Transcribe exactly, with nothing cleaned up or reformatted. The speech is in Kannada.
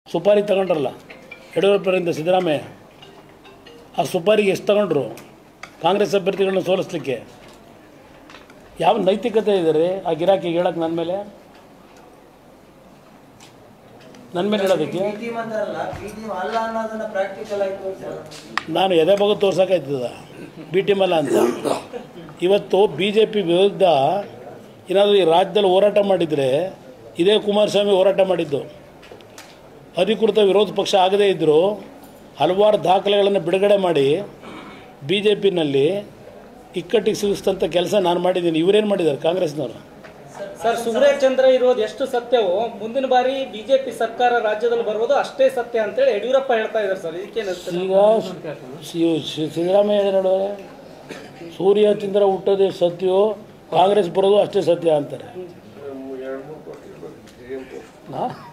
ಸುಪಾರಿ ತಗೊಂಡ್ರಲ್ಲ ಯಡಿಯೂರಪ್ಪರಿಂದ ಸಿದ್ದರಾಮಯ್ಯ, ಆ ಸುಪಾರಿಗೆ ಎಷ್ಟು ತಗೊಂಡ್ರು ಕಾಂಗ್ರೆಸ್ ಅಭ್ಯರ್ಥಿಗಳನ್ನ ಸೋಲಿಸ್ಲಿಕ್ಕೆ? ಯಾವ ನೈತಿಕತೆ ಇದ್ದಾರೆ ಆ ಗಿರಾಕಿಗೆ ಹೇಳಕ್ಕೆ? ನನ್ನ ಮೇಲೆ ನನ್ನ ಮೇಲೆ ಹೇಳೋದಕ್ಕೆ ನಾನು ಎದೆ ಬಗ್ಗೆ ತೋರ್ಸೋಕ್ಕಾಯ್ತದ ಬಿ ಟಿ ಮಲ್ಲ ಅಂತ? ಇವತ್ತು ಬಿ ಜೆ ಪಿ ವಿರುದ್ಧ ಏನಾದರೂ ಈ ರಾಜ್ಯದಲ್ಲಿ ಹೋರಾಟ ಮಾಡಿದರೆ ಇದೇ ಕುಮಾರಸ್ವಾಮಿ ಹೋರಾಟ ಮಾಡಿದ್ದು. ಅಧಿಕೃತ ವಿರೋಧ ಪಕ್ಷ ಆಗದೇ ಇದ್ದರೂ ಹಲವಾರು ದಾಖಲೆಗಳನ್ನು ಬಿಡುಗಡೆ ಮಾಡಿ ಬಿ ಜೆ ಪಿನಲ್ಲಿ ಇಕ್ಕಟ್ಟಿಗೆ ಸಿಗಿಸ್ತಂಥ ಕೆಲಸ ನಾನು ಮಾಡಿದ್ದೀನಿ. ಇವರೇನು ಮಾಡಿದ್ದಾರೆ ಕಾಂಗ್ರೆಸ್ನವರು? ಸರ್, ಸುಬ್ರಹ್ಮಣ್ಯ ಚಂದ್ರ ಇರೋದು ಎಷ್ಟು ಸತ್ಯವೋ ಮುಂದಿನ ಬಾರಿ ಬಿಜೆಪಿ ಸರ್ಕಾರ ರಾಜ್ಯದಲ್ಲಿ ಬರುವುದು ಅಷ್ಟೇ ಸತ್ಯ ಅಂತೇಳಿ ಯಡಿಯೂರಪ್ಪ ಹೇಳ್ತಾ ಇದ್ದಾರೆ ಸರ್. ಈಗ ಸಿದ್ದರಾಮಯ್ಯ ಹೇಳಿದ್ರೆ ಸೂರ್ಯ ಚಂದ್ರ ಹುಟ್ಟೋದೇ ಸತ್ಯವೋ ಕಾಂಗ್ರೆಸ್ ಬರೋದು ಅಷ್ಟೇ ಸತ್ಯ ಅಂತಾರೆ.